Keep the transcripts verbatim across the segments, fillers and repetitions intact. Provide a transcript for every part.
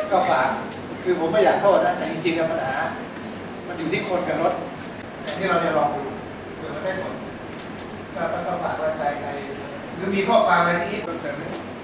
ก็ฝากคือผมไม่อยากโทษนะแต่จริงๆปัญหามันอยู่ที่คนกับรถที่เราจะลองดูเผื่อมันได้ผลก็ก็ฝากไว้ใจใครหรือมีข้อความอะไรที่เพิ่มเติมไหม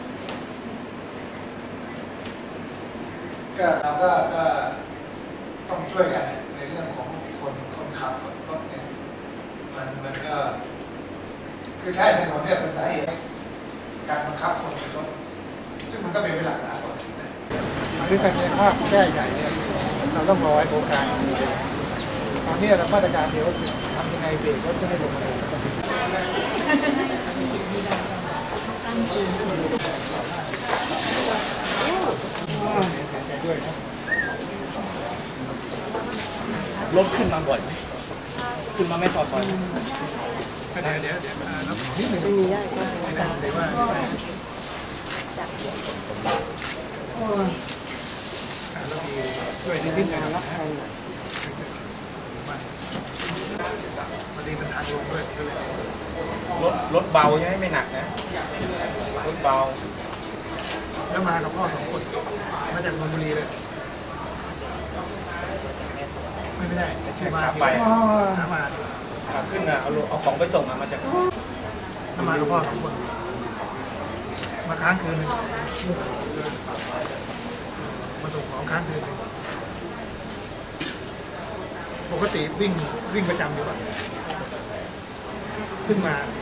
ก็เราก็ก็ต้องช่วยกันในเรื่องของคนคนขับรถเนี่ยมันมันก็คือใช้ถนนเนี่ยเป็นสาเหตุการบังคับคนขับรถซึ่งมันก็เป็นเวลาหลายคนคือการในภาพแก้ใหญ่เนี่ยเราต้องรอให้โครงการสี่เดือนตอนนี้เรามาตรการเดียวก็คือทำยังไงเบรกรถจะให้ลงมาเลยตั้งคืนสูงสุดด้วยนะรถขึ้นมาบ่อยไหมขึ้นมาไม่พอบ่อยเดี๋ยวเดี๋ยวเดี๋ยวนิดหนึ่งมีได้ก็ไม่ได้แต่ว่าเรามีช่วยนิดๆนะครับพอดีมันทางลงด้วยรถรถเบาใช่ไหมไม่หนักนะรถเบาแล้วมากับพ่อสองคนมาจากนนทบุรีเลยไม่ไม่ได้แค่ขาไปมาขาขึ้นอ่ะเอาเอาของไปส่งมาจากมากับพ่อสองคนมาค้างคืนนึงมาส่งของค้างคืนนึงปกติวิ่งวิ่งประจำอยู่แบบขึ้นมา